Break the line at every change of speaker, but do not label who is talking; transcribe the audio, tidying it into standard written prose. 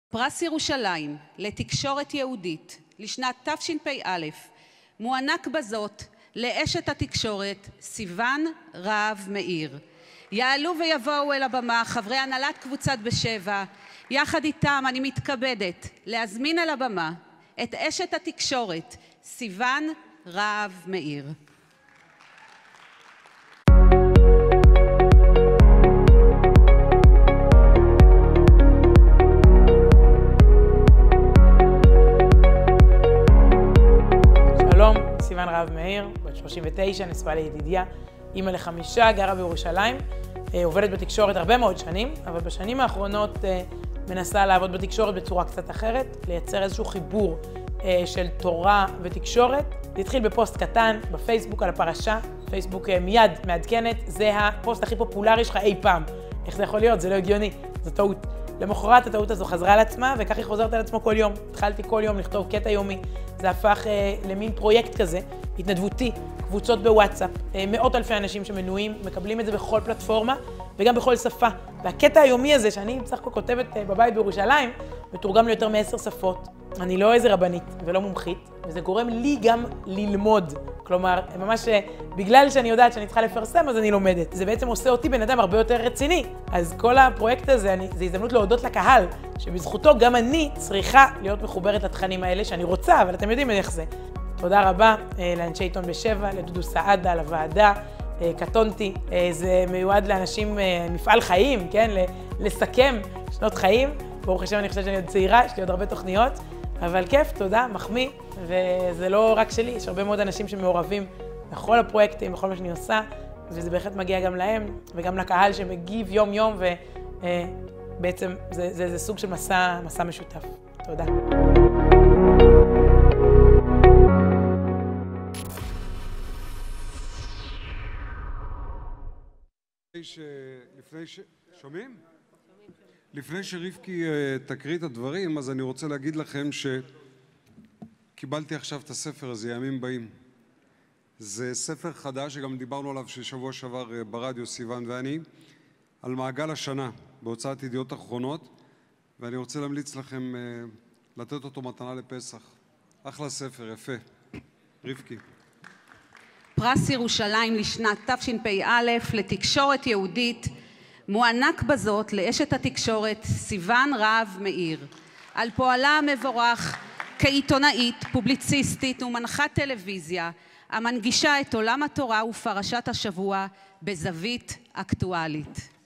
פרס ירושלים לתקשורת יהודית לשנת תשפ"א מוענק בזאת לאשת התקשורת סיוון רהב מאיר. יעלו ויבואו אל הבמה חברי הנהלת קבוצת בשבע. יחד איתם אני מתכבדת להזמין אל הבמה את אשת התקשורת סיוון רהב מאיר.
סיוון רהב מאיר, בת 39, נשואה לידידיה, אימא ל5, גרה בירושלים, עובדת בתקשורת הרבה מאוד שנים, אבל בשנים האחרונות מנסה לעבוד בתקשורת בצורה קצת אחרת, לייצר איזשהו חיבור של תורה ותקשורת. זה התחיל בפוסט קטן בפייסבוק על הפרשה, פייסבוק מיד מעדכנת, זה הפוסט הכי פופולרי שלך אי פעם. איך זה יכול להיות? זה לא הגיוני, זו טעות. למחרת הטעות הזו חזרה על עצמה, וכך היא חוזרת על עצמו כל יום. התחלתי כל יום לכתוב קטע יומי. זה הפך למין פרויקט כזה, התנדבותי, קבוצות בוואטסאפ, מאות אלפי אנשים שמנויים, מקבלים את זה בכל פלטפורמה וגם בכל שפה. והקטע היומי הזה, שאני בסך הכל כותבת בבית בירושלים, מתורגם ליותר מ10 שפות. אני לא איזה רבנית ולא מומחית, וזה גורם לי גם ללמוד. כלומר, ממש בגלל שאני יודעת שאני צריכה לפרסם, אז אני לומדת. זה בעצם עושה אותי בן אדם הרבה יותר רציני. אז כל הפרויקט הזה, זה הזדמנות להודות לקהל, שבזכותו גם אני צריכה להיות מחוברת לתכנים האלה שאני רוצה, אבל אתם יודעים איך זה. תודה רבה לאנשי עיתון בשבע, לדודו סעדה, לוועדה, קטונתי. זה מיועד לאנשים, מפעל חיים, כן? לסכם שנות חיים. ברוך השם, אני חושבת שאני עוד צעירה, יש לי עוד הרבה תוכניות, אבל כיף, תודה, מחמיא, וזה לא רק שלי, יש הרבה מאוד אנשים שמעורבים בכל הפרויקטים, בכל מה שאני עושה, וזה בהחלט מגיע גם להם, וגם לקהל שמגיב יום-יום, ובעצם זה סוג של מסע משותף. תודה.
שומעים? לפני שרבקי תקריא את הדברים, אז אני רוצה להגיד לכם שקיבלתי עכשיו את הספר הזה, ימים באים. זה ספר חדש שגם דיברנו עליו שבוע שעבר ברדיו, סיוון ואני, על מעגל השנה בהוצאת ידיעות אחרונות, ואני רוצה להמליץ לכם לתת אותו מתנה לפסח. אחלה ספר, יפה. רבקי.
פרס ירושלים לשנת תשפ"א לתקשורת יהודית מוענק בזאת לאשת התקשורת סיוון רהב מאיר על פועלה המבורך כעיתונאית, פובליציסטית ומנחת טלוויזיה המנגישה את עולם התורה ופרשת השבוע בזווית אקטואלית.